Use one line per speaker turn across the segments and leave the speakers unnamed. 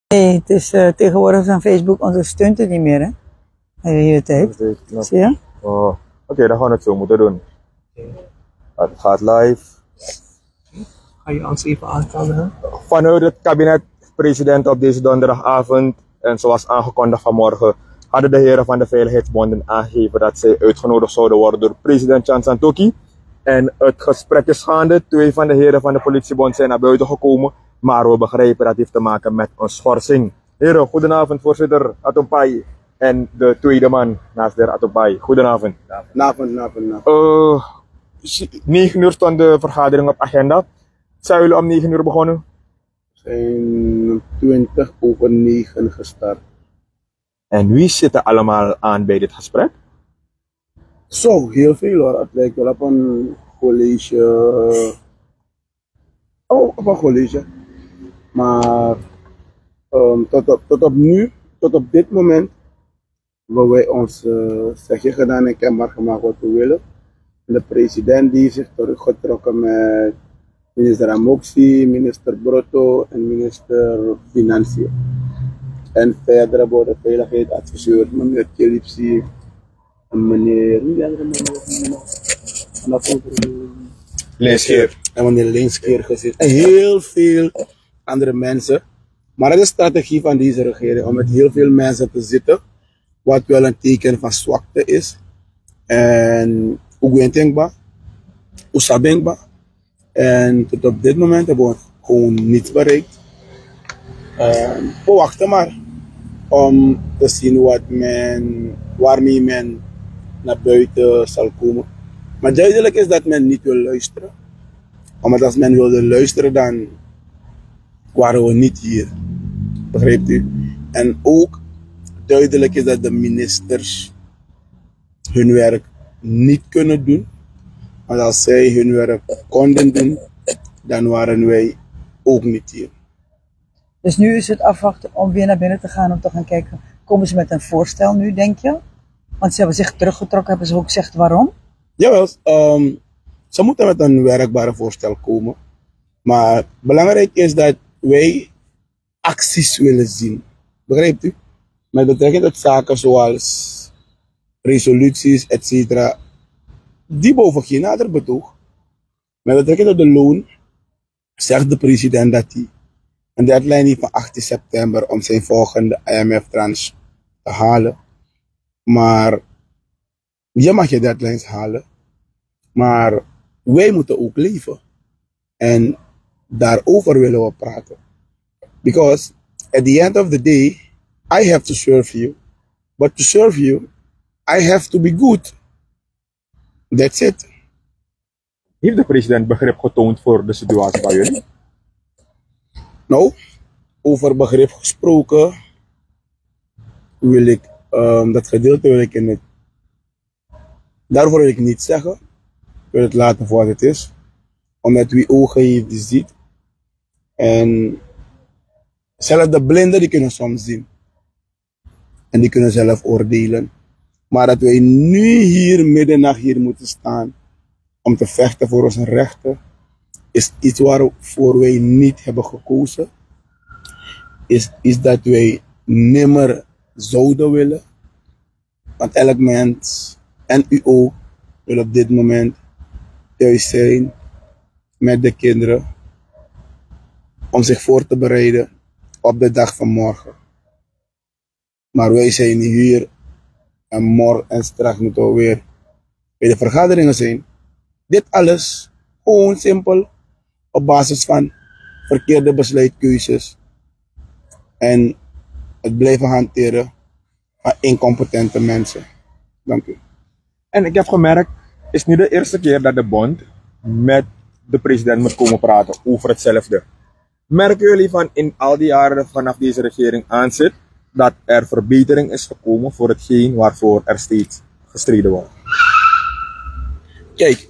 Nee, het is tegenwoordig van Facebook ondersteunt het niet meer, hè? De hele tijd. Zie je?
Oh, oké, dan gaan we het zo moeten doen. Het gaat live.
Ga je ons even aankondigen?
Vanuit het kabinet, president, op deze donderdagavond en zoals aangekondigd vanmorgen, hadden de heren van de Veiligheidsbonden aangegeven dat zij uitgenodigd zouden worden door president Chan Santoki. En het gesprek is gaande. 2 van de heren van de politiebond zijn naar buiten gekomen, maar we begrijpen dat heeft te maken met een schorsing. Heren, goedenavond, voorzitter Atompai en de tweede man naast de heer Atompai. Goedenavond.
Goedenavond.
9 uur stond de vergadering op agenda. Zijn jullie om 9 uur begonnen?
We zijn 20 over 9 gestart.
En wie zit er allemaal aan bij dit gesprek?
Zo, heel veel hoor. Het lijkt wel op een college. Op een college. Maar tot op dit moment, hebben wij ons zegje gedaan en kenbaar gemaakt wat we willen. En de president die zich teruggetrokken met minister Amoxi, minister Brotto en minister Financiën. En verder hebben we de veiligheidsadviseur, meneer Kelipsi en meneer
Leeskeer.
En meneer Leenskeer gezien. En heel veel andere mensen. Maar het is de strategie van deze regering om met heel veel mensen te zitten. Wat wel een teken van zwakte is. En Oegwentengba, Oesabengba. En tot op dit moment hebben we gewoon niets bereikt. We wachten maar om te zien waarmee men naar buiten zal komen. Maar duidelijk is dat men niet wil luisteren. Omdat als men wilde luisteren, dan waren we niet hier. Begrijpt u? En ook duidelijk is dat de ministers hun werk niet kunnen doen. Want als zij hun werk konden doen, dan waren wij ook niet hier.
Dus nu is het afwachten om weer naar binnen te gaan om te gaan kijken. Komen ze met een voorstel nu, denk je? Want ze hebben zich teruggetrokken, hebben ze ook gezegd waarom?
Jawel, ze moeten met een werkbare voorstel komen. Maar belangrijk is dat wij acties willen zien. Begrijpt u? Met betrekking tot zaken zoals resoluties, etc. Die boven geen nader betoog. Met betrekking tot de loon zegt de president dat hij een deadline heeft van 18 september om zijn volgende IMF-tranche te halen. Maar je mag je deadlines halen, maar wij moeten ook leven. En daarover willen we praten. Because at the end of the day, I have to serve you. But to serve you, I have to be good. That's it.
Heeft de president begrip getoond voor de situatie bij jullie?
Nou, over begrip gesproken, wil ik, dat gedeelte wil ik in het. Daarvoor wil ik niet zeggen. Ik wil het laten voor wat het is. Omdat wie ogen heeft, die ziet. En zelfs de blinden die kunnen soms zien. En die kunnen zelf oordelen. Maar dat wij nu hier middernacht hier moeten staan om te vechten voor onze rechten, is iets waarvoor wij niet hebben gekozen. Is dat wij nimmer zouden willen. Want elk mens, en u ook, wil op dit moment thuis zijn met de kinderen om zich voor te bereiden op de dag van morgen. Maar wij zijn hier en morgen en straks moeten we weer bij de vergaderingen zijn. Dit alles gewoon simpel op basis van verkeerde besluitkeuzes en het blijven hanteren van incompetente mensen. Dank u.
En ik heb gemerkt, het is nu de eerste keer dat de bond met de president moet komen praten over hetzelfde. Merken jullie van in al die jaren vanaf deze regering aanzit dat er verbetering is gekomen voor hetgeen waarvoor er steeds gestreden wordt?
Kijk,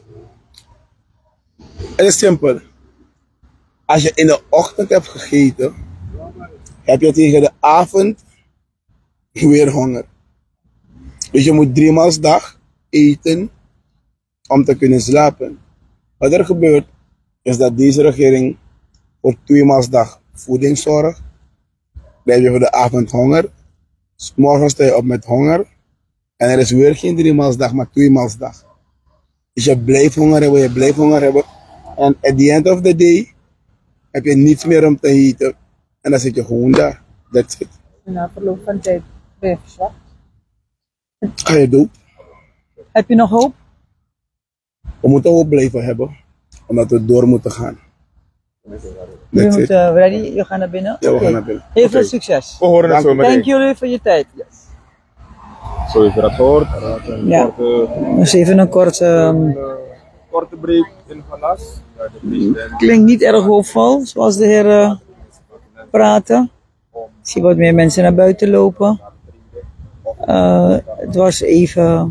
het is simpel. Als je in de ochtend hebt gegeten, heb je tegen de avond weer honger. Dus je moet 3 maal 's dag eten om te kunnen slapen. Wat er gebeurt, is dat deze regering voor 2 maal 's dag voeding zorgt. heb je voor de avond honger. 's Morgens sta je op met honger. En er is weer geen 3-maalsdag, maar 2-maalsdag. Dus je blijft honger hebben, je blijft honger hebben. En at the end of the day heb je niets meer om te eten. En dan zit je gewoon daar. That's it.
Na verloop van tijd ben je verslaafd.
Ga je dood.
Heb je nog hoop?
We moeten hoop blijven hebben. Omdat we door moeten gaan.
Je
That's
moet
it.
ready, je gaat naar binnen.
Ja, we
Oké.
gaan naar binnen.
Heel veel
Oké.
succes.
We horen het zo
Dank
meteen.
jullie voor je tijd.
Zo heeft je dat gehoord. Een
Ja.
korte,
Dus even een korte.
korte break in Valas. Waar de president
Klinkt niet erg hoopvol, zoals de heer praten. Ik zie wat meer mensen naar buiten lopen. Het was even.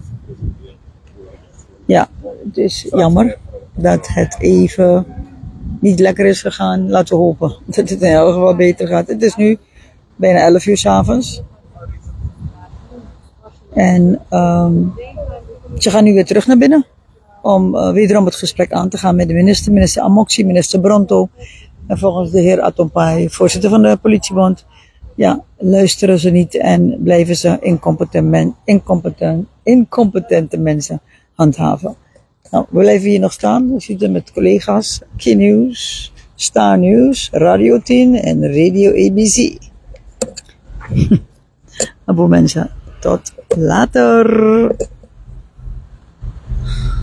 Ja, het is jammer dat het even niet lekker is gegaan. Laten we hopen dat het in elk geval beter gaat. Het is nu bijna 11 uur 's avonds. En ze gaan nu weer terug naar binnen. Om wederom het gesprek aan te gaan met de minister Amoxi, minister Bronto. En volgens de heer Atompai, voorzitter van de politiebond. Ja, luisteren ze niet en blijven ze incompetente mensen handhaven. Nou, we blijven hier nog staan. We zitten met collega's. Q-Nieuws, Star News, Radio 10 en Radio ABC. Nou, mensen, tot later.